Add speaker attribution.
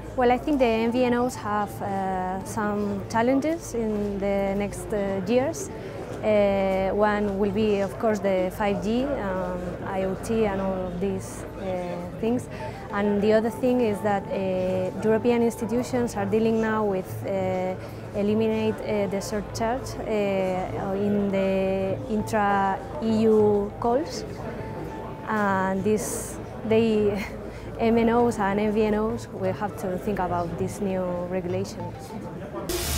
Speaker 1: Well, I think the MVNOs have some challenges in the next years. One will be, of course, the 5G, IoT and all of these things. And the other thing is that European institutions are dealing now with eliminate the surcharge in the intra-EU calls. And MNOs and MVNOs will have to think about these new regulations.